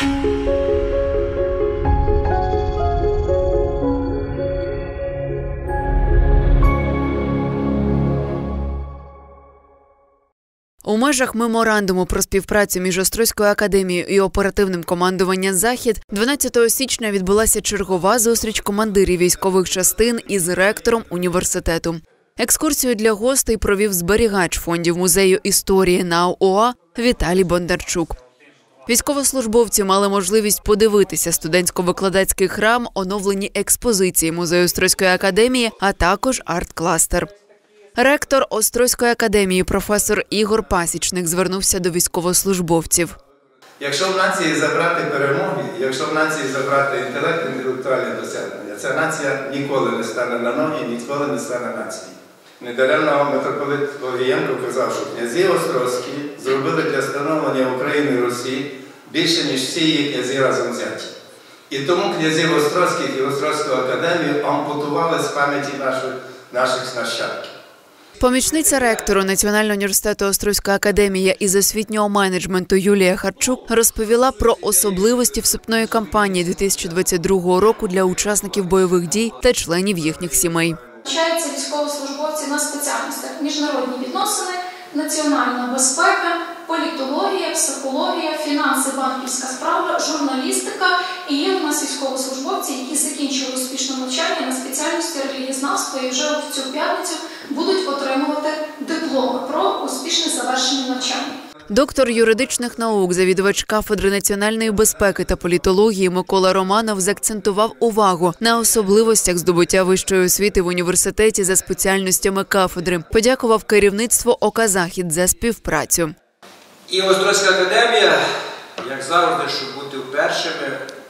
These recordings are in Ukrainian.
У межах меморандуму про співпрацю між Острозькою академією і оперативним командуванням «Захід» 12 січня відбулася чергова зустріч командирів військових частин із ректором університету. Екскурсію для гостей провів зберігач фондів музею історії НАУ ОА Віталій Бондарчук. Військовослужбовці мали можливість подивитися студентсько-викладацький храм, оновлені експозиції музею Острозької академії, а також арт-кластер. Ректор Острозької академії професор Ігор Пасічник звернувся до військовослужбовців. Якщо в нації забрати перемоги, якщо в нації забрати інтелект, інтелектуальні досягнення, ця нація ніколи не стане на ноги, ніколи не стане нацією. Недаремно митрополит Огієнко казав, що князі Острозькі зробили для становлення України і Росії більше, ніж всі її князі разом взяті. І тому князів Острозьких і Острозьку академію ампутували з пам'яті наших нащадків. Помічниця ректору Національного університету Острозька академія із освітнього менеджменту Юлія Харчук розповіла про особливості вступної кампанії 2022 року для учасників бойових дій та членів їхніх сімей. Навчаються військовослужбовці на спеціальностях міжнародні відносини, національна безпека, політологія, психологія, фінанси, банківська справа, журналістика. І є у нас військовослужбовці, які закінчили успішне навчання на спеціальності релігієзнавства і вже в цю п'ятницю будуть отримувати дипломи про успішне завершення навчання. Доктор юридичних наук, завідувач кафедри національної безпеки та політології Микола Романов заакцентував увагу на особливостях здобуття вищої освіти в університеті за спеціальностями кафедри. Подякував керівництву ОК «Захід» за співпрацю. І Острозька академія, як завжди, щоб бути першими,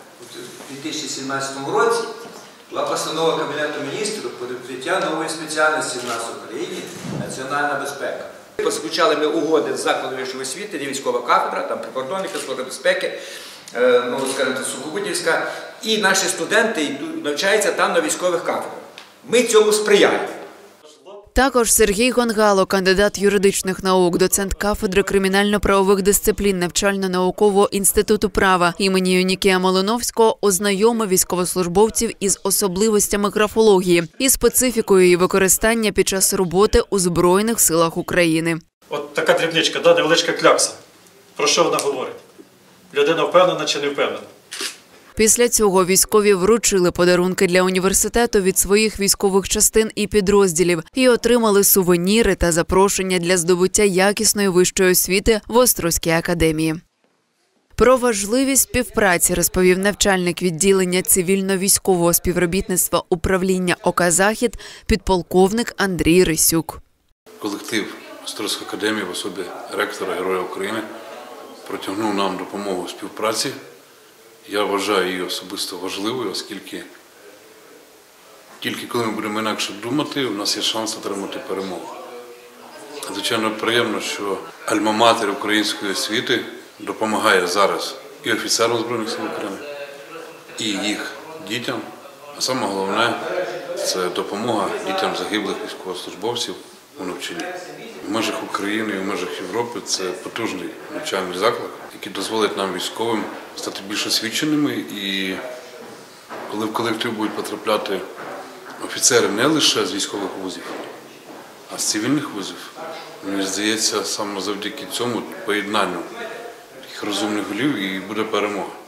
у 2017 році була постанова Кабінету міністрів про відкриття нової спеціальності в нас в Україні – національна безпека. Заключали ми угоди з закладом вищої освіти, де військова кафедра, там прикордонники, служба безпеки, скажімо, Сухобутівська, і наші студенти навчаються там на військових кафедрах. Ми цьому сприяємо. Також Сергій Гонгало, кандидат юридичних наук, доцент кафедри кримінально-правових дисциплін Навчально-наукового інституту права імені Юнікія Малиновського, ознайомив військовослужбовців із особливостями графології і специфікою її використання під час роботи у Збройних силах України. От така дрібничка, невеличка клякса. Про що вона говорить? Людина впевнена чи не впевнена? Після цього військові вручили подарунки для університету від своїх військових частин і підрозділів і отримали сувеніри та запрошення для здобуття якісної вищої освіти в Острозькій академії. Про важливість співпраці розповів навчальник відділення цивільно-військового співробітництва управління ОК «Захід» підполковник Андрій Рисюк. Колектив Острозької академії в особі ректора Героя України протягнув нам допомогу у співпраці. Я вважаю її особисто важливою, оскільки тільки коли ми будемо інакше думати, у нас є шанс отримати перемогу. Звичайно, приємно, що альма-матер української освіти допомагає зараз і офіцерам Збройних сил України, і їх дітям. А саме головне – це допомога дітям загиблих військовослужбовців у навчанні. В межах України і в межах Європи це потужний навчальний заклад, який дозволить нам військовим стати більш освіченими. І коли в колектив будуть потрапляти офіцери не лише з військових вузів, а з цивільних вузів, мені здається, саме завдяки цьому поєднанню таких розумних голів і буде перемога.